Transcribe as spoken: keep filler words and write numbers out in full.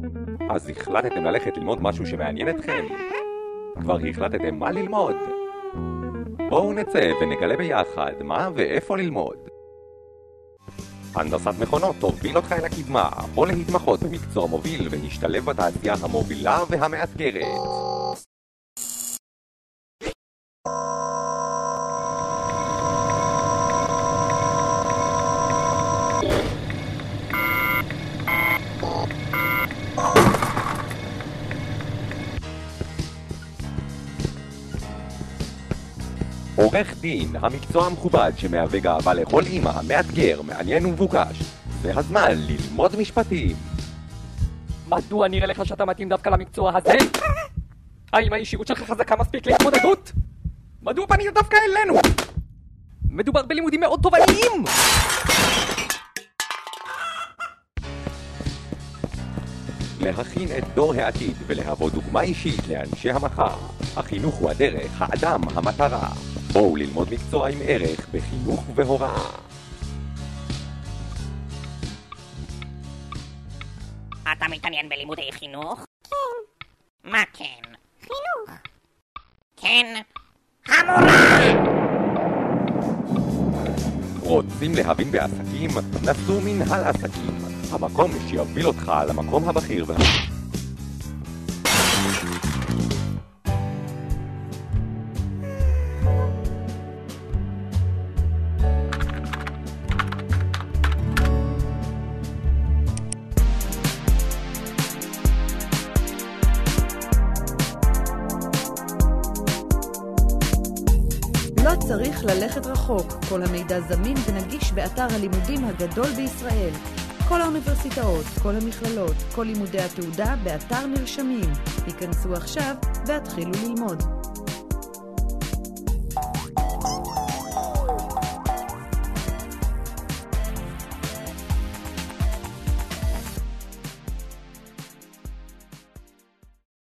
אז החלטתם ללכת ללמוד משהו שמעניין אתכם? כבר החלטתם מה ללמוד? בואו נצא ונגלה ביחד מה ואיפה ללמוד. הנדסת מכונות תוביל אותך אל הקדמה, או להתמחות במקצוע מוביל ולהשתלב בתעשייה המובילה והמאתגרת. עורך דין, המקצוע המכובד שמהווה גאווה לכל אמא, מאתגר, מעניין ומבוקש. זה הזמן ללמוד משפטים. מדוע נראה לך שאתה מתאים דווקא למקצוע הזה? האם האישיות שלך חזקה מספיק להתמודדות? מדוע פנית דווקא אלינו? מדובר בלימודים מאוד תובעניים! להכין את דור העתיד ולהוות דוגמה אישית לאנשי המחר. החינוך הוא הדרך, האדם המטרה. בואו ללמוד מקצוע עם ערך בחינוך והוראה. אתה מתעניין בלימודי חינוך? כן. מה כן? חינוך. כן, המורה! רוצים להבין בעסקים? נסו מנהל עסקים. המקום שיוביל אותך למקום הבכיר וה... לא צריך ללכת רחוק, כל המידע זמין ונגיש באתר הלימודים הגדול בישראל. כל האוניברסיטאות, כל המכללות, כל לימודי התעודה באתר נרשמים. היכנסו עכשיו והתחילו ללמוד.